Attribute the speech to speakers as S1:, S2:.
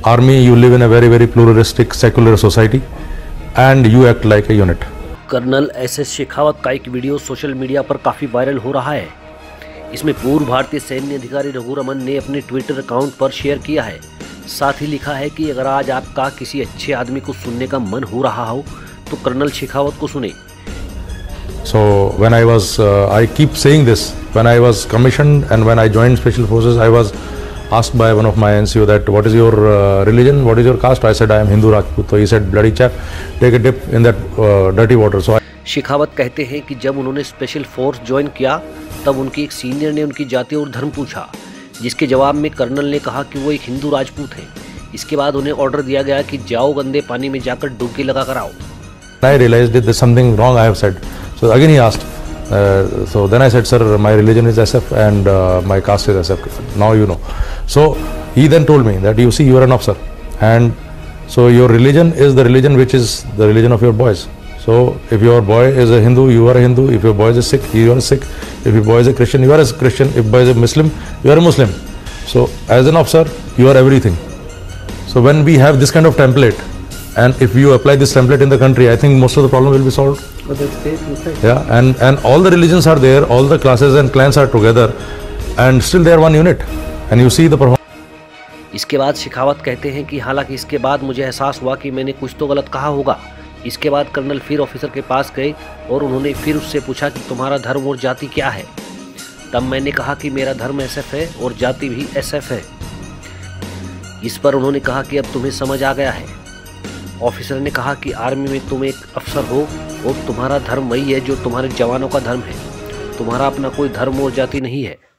S1: army, you live in a very, very pluralistic, secular society, and you act like a unit.
S2: Colonel SS Shekhawat का एक video social media पर काफ़ी viral हो रहा है। इसमें पूर्व भारतीय सैन्य अधिकारी रघुरमन ने अपने ट्विटर अकाउंट पर शेयर किया है। साथ ही लिखा है कि अगर आज आपका किसी अच्छे आदमी को सुनने का मन हो रहा हो तो कर्नल शेखावत को सुने।
S1: So when I keep saying this, when I was commissioned and when I joined Special Forces, I was asked by one of my NCO that what is your religion, what is your caste? I said I am Hindu Rajput. So he said, bloody chap, take a dip in that dirty water. So
S2: Shekhawat कहते हैं कि जब उन्होंने special force join किया तब उनके एक senior ने उनकी जाति और धर्म पूछा, जिसके जवाब में कर्नल ने कहा कि वो एक हिंदू राजपूत हैं। इसके बाद उन्हें ऑर्डर दिया गया कि जाओ गंदे पानी में जाकर डुबकी लगा कर आओ।
S1: I realized that there's something wrong I have said. So again he asked. So then I said, sir, my religion is SF and my caste is SF. Now you know. So he then told me that you see, you are an officer, and so your religion is the religion which is the religion of your boys. So if your boy is a Hindu, you are a Hindu. If your boy is a Sikh, you are a Sikh. If your boy is a Christian, you are a Christian. If boy is a Muslim, you are a Muslim. So as an officer, you are everything. So when we have this kind of template, and if you apply this template in the country, I think most of the problem will be solved. Yeah, and all the religions are there, all the classes and clans are together, and still they are one unit. And you see the performance.
S2: इसके बाद शेखावत कहते हैं कि हालांकि इसके बाद मुझे एहसास हुआ कि मैंने कुछ तो गलत कहा होगा। इसके बाद कर्नल फिर ऑफिसर के पास गए और उन्होंने फिर उससे पूछा कि तुम्हारा धर्म और जाति क्या है। तब मैंने कहा कि मेरा धर्म SF है और जाति भी SF है। इस पर उन्होंने कहा कि अब तुम्हें समझ आ गया है। ऑफिसर ने कहा कि आर्मी में तुम एक अफसर हो और तुम्हारा धर्म वही है जो तुम्हारे जवानों का धर्म है। तुम्हारा अपना कोई धर्म और जाति नहीं है।